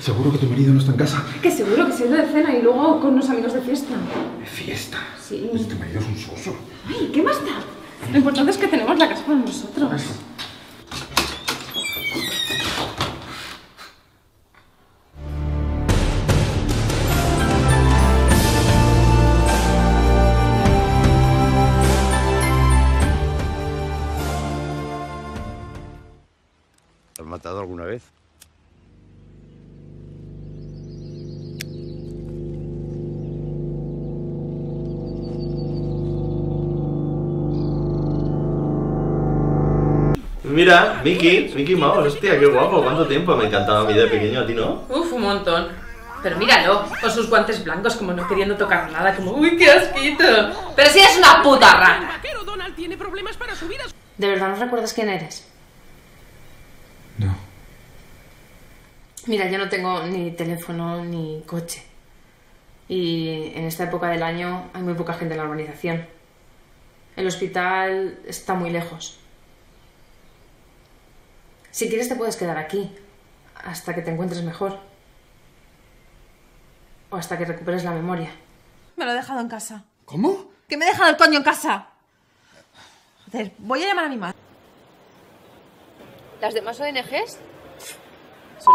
¿Seguro que tu marido no está en casa? Que seguro que se ha ido de cena y luego con unos amigos de fiesta. ¿De fiesta? Sí. Pues tu marido es un soso. Ay, ¿qué más da? Lo importante es que tenemos la casa para nosotros. ¿Te has matado alguna vez? Mira, Mickey Mouse, hostia, qué guapo, cuánto tiempo, me encantaba a mí de pequeño, ¿a ti no? Uf, un montón. Pero míralo, con sus guantes blancos, como no queriendo tocar nada, como ¡uy, qué asquito! Pero si eres una puta rana. ¿De verdad no recuerdas quién eres? No. Mira, yo no tengo ni teléfono ni coche. Y en esta época del año hay muy poca gente en la urbanización. El hospital está muy lejos. Si quieres te puedes quedar aquí, hasta que te encuentres mejor. O hasta que recuperes la memoria. Me lo he dejado en casa. ¿Cómo? ¡Que me he dejado el coño en casa! Joder, voy a llamar a mi madre. Las demás ONGs son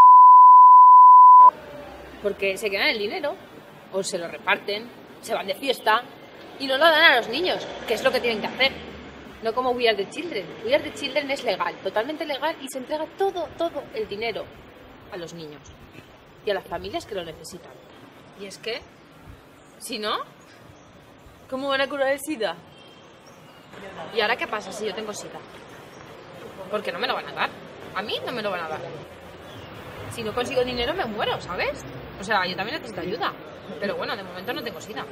porque se quedan el dinero, o se lo reparten, se van de fiesta y no lo dan a los niños, que es lo que tienen que hacer. No como We Are the Children. We Are the Children es legal, totalmente legal, y se entrega todo el dinero a los niños y a las familias que lo necesitan. Y es que, si no, ¿cómo van a curar el SIDA? ¿Y ahora qué pasa si yo tengo SIDA? Porque no me lo van a dar. A mí no me lo van a dar. Si no consigo dinero me muero, ¿sabes? O sea, yo también necesito ayuda. Pero bueno, de momento no tengo SIDA.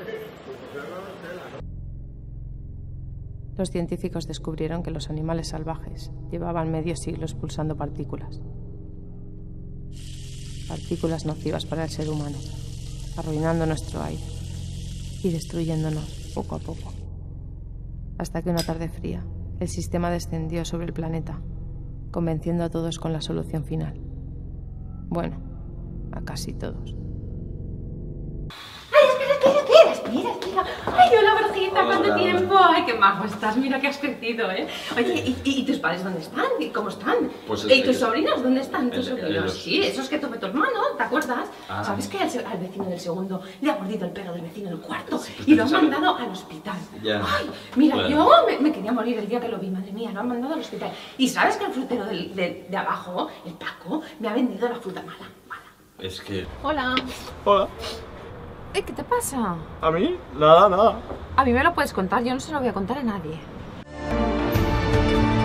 Los científicos descubrieron que los animales salvajes llevaban medio siglo expulsando partículas. Partículas nocivas para el ser humano, arruinando nuestro aire y destruyéndonos poco a poco. Hasta que una tarde fría, el sistema descendió sobre el planeta, convenciendo a todos con la solución final. Bueno, a casi todos. Espera. Ay, hola, Borjita, ¿cuánto tiempo? Ay, qué majo estás, mira que has crecido, ¿eh? Oye, ¿y tus padres dónde están? ¿Y cómo están? Pues ¿Y tus sobrinos dónde están? ¿Tus sobrinos? los- Sí, esos que tuve tu hermano, ¿te acuerdas? Ah. ¿Sabes que al vecino del segundo le ha mordido el perro del vecino del cuarto? Sí, pues Y lo han precisamente. mandado al hospital. Ya. Ay, mira, Bueno. yo me quería morir el día que lo vi, madre mía, lo han mandado al hospital. ¿Y sabes que el frutero de abajo, el Paco, me ha vendido la fruta mala? Es que... Hola. Hola. ¿Qué te pasa? ¿A mí? Nada. A mí me lo puedes contar, yo no se lo voy a contar a nadie.